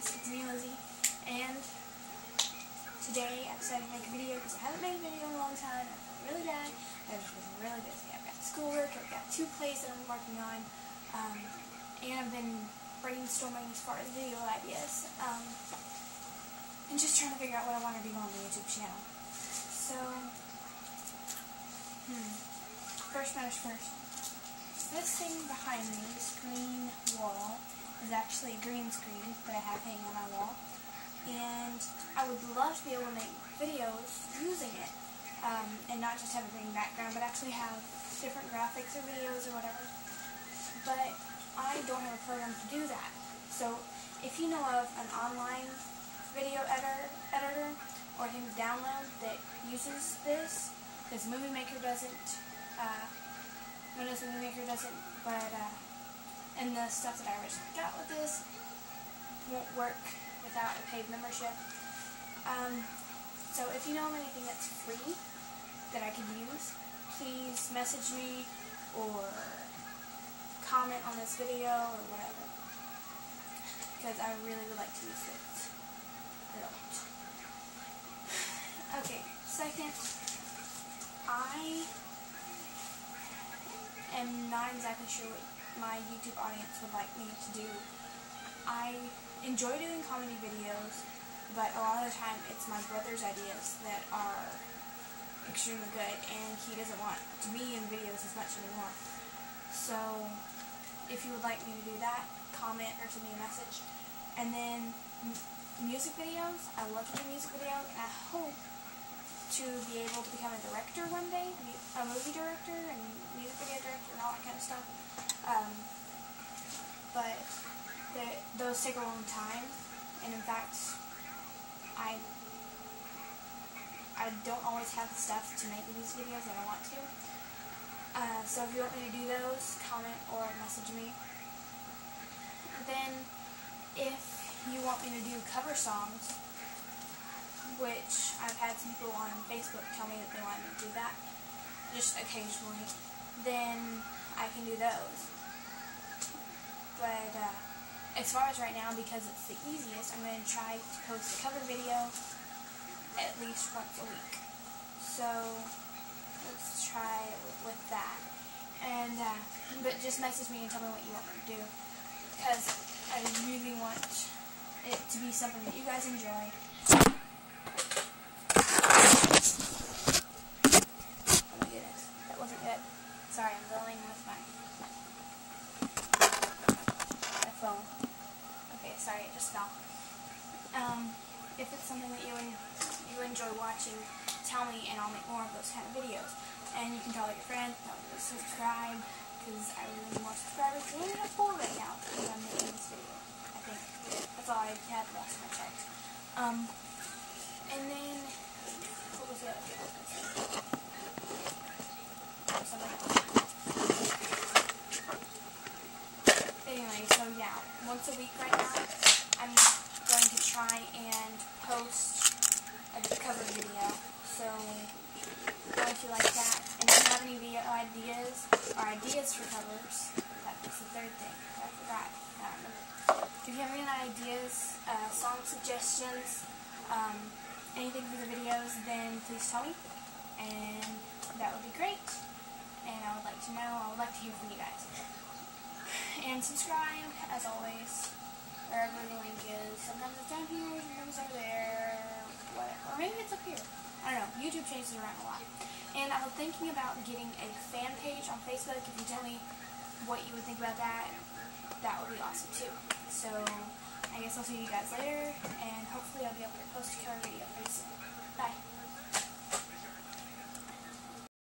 guys, it's me, Lizzie, and today I decided to make a video because I haven't made a video in a long time. I felt really bad. I've just been really busy. I've got schoolwork, I've got 2 plays that I'm working on, and I've been brainstorming as far as video ideas, and just trying to figure out what I want to do on the YouTube channel. So, first matters first. This thing behind me, this green wall, is actually a green screen that I have hanging on my wall, and I would love to be able to make videos using it, and not just have a green background, but actually have different graphics or videos or whatever, but I don't have a program to do that. So if you know of an online video editor or thing to download that uses this, because Movie Maker doesn't, Windows Movie Maker doesn't, but and the stuff that I originally got with this won't work without a paid membership. So if you know of anything that's free that I could use, please message me or comment on this video or whatever, because I really would like to use it a lot. Okay, second, I am not exactly sure what my YouTube audience would like me to do. I enjoy doing comedy videos, but a lot of the time it's my brother's ideas that are extremely good, and he doesn't want to be in videos as much anymore. So if you would like me to do that, comment or send me a message. And then music videos. I love to do music videos, and I hope to be able to become a director one day, a movie director and music video director and all that kind of stuff. But those take a long time, and in fact, I don't always have the stuff to make these videos that I want to. So if you want me to do those, comment or message me. Then, if you want me to do cover songs, which I've had some people on Facebook tell me that they want me to do that, just occasionally, then I can do those. But as far as right now, because it's the easiest, I'm going to try to post a cover video at least once a week. So let's try with that. And but just message me and tell me what you want me to do, because I really want it to be something that you guys enjoy. Oh my goodness, that wasn't good. Sorry, I'm dealing with my phone. Okay, sorry, it just fell. If it's something that you enjoy watching, tell me and I'll make more of those kind of videos. And you can tell your friends, tell them to subscribe, because I really need more subscribers. We only have 4 right now because I'm making this video. I think that's all I had the last time I checked. And then, what was the other thing I was going to say? Anyway, so yeah, once a week right now, I'm going to try and post a cover video. So, if you like that, and if you have any video ideas or ideas for covers, that was the third thing that I forgot. I don't remember. If you have any ideas, song suggestions, anything for the videos, then please tell me, and that would be great. And I would like to know, I would like to hear from you guys. And subscribe, as always, wherever the link is. Sometimes it's down here, sometimes it's over there, whatever. Or maybe it's up here. I don't know. YouTube changes around a lot. And I'm thinking about getting a fan page on Facebook. If you tell me what you would think about that, that would be awesome too. So, I guess I'll see you guys later, and hopefully I'll be able to post a cover video pretty soon. Bye.